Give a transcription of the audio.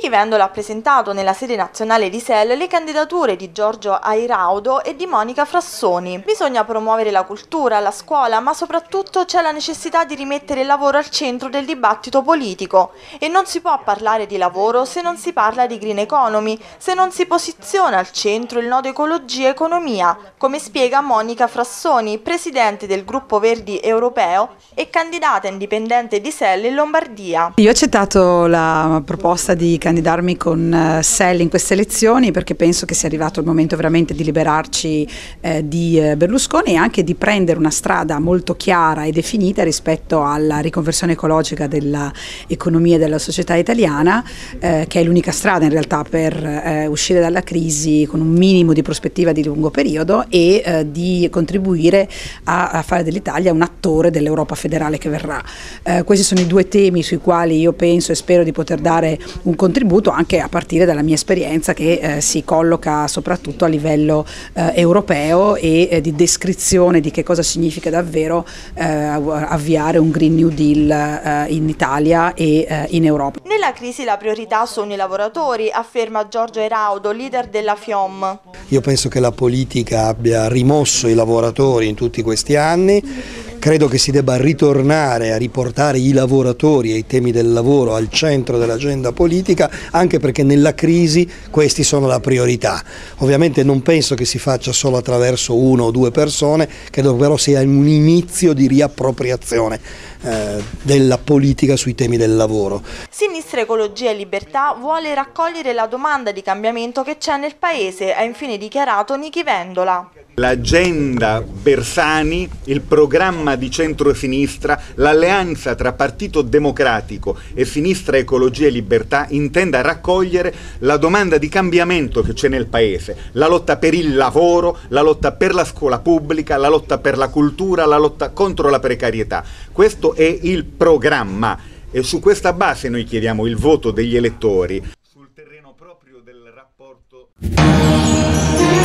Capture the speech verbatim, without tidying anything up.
Nichi Vendola ha presentato nella sede nazionale di S E L le candidature di Giorgio Airaudo e di Monica Frassoni. Bisogna promuovere la cultura, la scuola, ma soprattutto c'è la necessità di rimettere il lavoro al centro del dibattito politico e non si può parlare di lavoro se non si parla di green economy, se non si posiziona al centro il nodo ecologia-economia, come spiega Monica Frassoni, presidente del gruppo Verdi europeo e candidata indipendente di S E L in Lombardia. Io ho accettato la proposta di candidarmi con S E L in queste elezioni perché penso che sia arrivato il momento veramente di liberarci eh, di Berlusconi e anche di prendere una strada molto chiara e definita rispetto alla riconversione ecologica dell'economia e della società italiana, eh, che è l'unica strada in realtà per eh, uscire dalla crisi con un minimo di prospettiva di lungo periodo e eh, di contribuire a, a fare dell'Italia un attore dell'Europa federale che verrà. Eh, questi sono i due temi sui quali io penso e spero di poter dare un contributo anche a partire dalla mia esperienza che eh, si colloca soprattutto a livello eh, europeo e eh, di descrizione di che cosa significa davvero eh, avviare un Green New Deal eh, in Italia e eh, in Europa. Nella crisi la priorità sono i lavoratori, afferma Giorgio Airaudo, leader della FIOM. Io penso che la politica abbia rimosso i lavoratori in tutti questi anni. Credo che si debba ritornare a riportare i lavoratori e i temi del lavoro al centro dell'agenda politica, anche perché nella crisi questi sono la priorità. Ovviamente non penso che si faccia solo attraverso una o due persone, credo però sia un inizio di riappropriazione eh, della politica sui temi del lavoro. Sinistra Ecologia e Libertà vuole raccogliere la domanda di cambiamento che c'è nel Paese, ha infine dichiarato Nichi Vendola. L'agenda Bersani, il programma di centrosinistra, l'alleanza tra Partito Democratico e Sinistra Ecologia e Libertà intenda raccogliere la domanda di cambiamento che c'è nel Paese, la lotta per il lavoro, la lotta per la scuola pubblica, la lotta per la cultura, la lotta contro la precarietà. Questo è il programma e su questa base noi chiediamo il voto degli elettori sul terreno proprio del rapporto.